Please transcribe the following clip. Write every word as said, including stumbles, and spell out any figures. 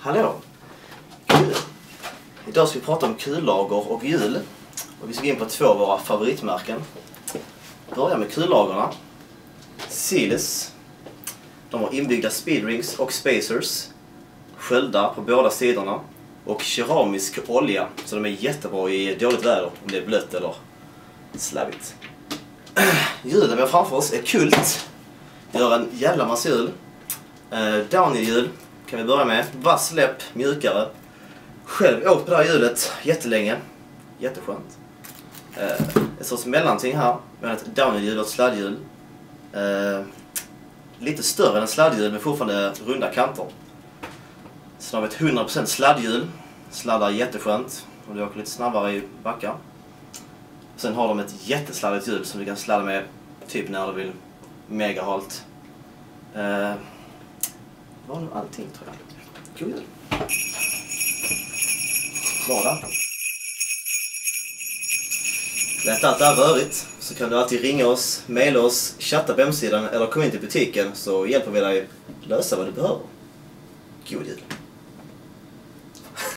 Hallå! Kul! Idag ska vi prata om kullager och hjul. Och vi ska gå in på två av våra favoritmärken. Börja med kullagerna. Siles. De har inbyggda speedrings och spacers. Sköldar på båda sidorna. Och keramisk olja. Så de är jättebra i dåligt väder. Om det är blött eller slavigt. Hjulen vi har framför oss är Kult. Gör en jävla massa hjul. Eh, Downhill-hjul kan vi börja med. Vass läpp, mjukare. Själv åkt på det här hjulet jättelänge. Jätteskönt. Eh, ett sorts mellanting här. Vi har ett downhill-hjul och ett sladdhjul. Eh, lite större än sladdhjul men fortfarande runda kanter. Sen har vi ett hundra procent sladdhjul. Sladdar jätteskönt. Om du åker lite snabbare i backar. Sen har de ett jättesladdigt hjul som du kan sladda med typ när du vill megahalt. Eh, det var nog allting tror jag. God jul. Bra där. Lät allt det här rörigt så kan du alltid ringa oss, mejla oss, chatta på hemsidan eller komma in till butiken så hjälper vi dig lösa vad du behöver. God jul.